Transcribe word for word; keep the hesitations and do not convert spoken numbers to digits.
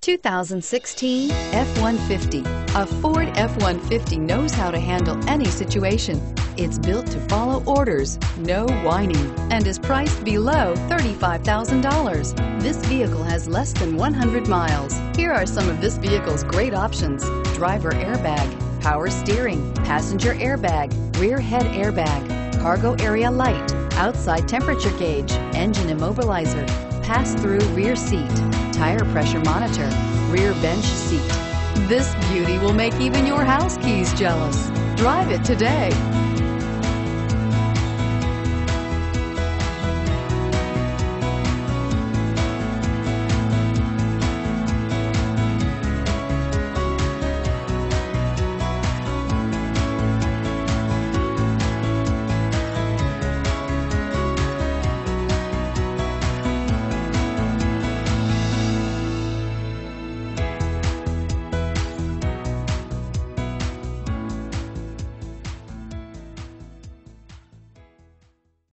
two thousand sixteen F one fifty. A Ford F one fifty knows how to handle any situation. It's built to follow orders, no whining, and is priced below thirty-five thousand dollars. This vehicle has less than one hundred miles. Here are some of this vehicle's great options: driver airbag, power steering, passenger airbag, rear head airbag, cargo area light, outside temperature gauge, engine immobilizer, pass-through rear seat, tire pressure monitor, rear bench seat. This beauty will make even your house keys jealous. Drive it today.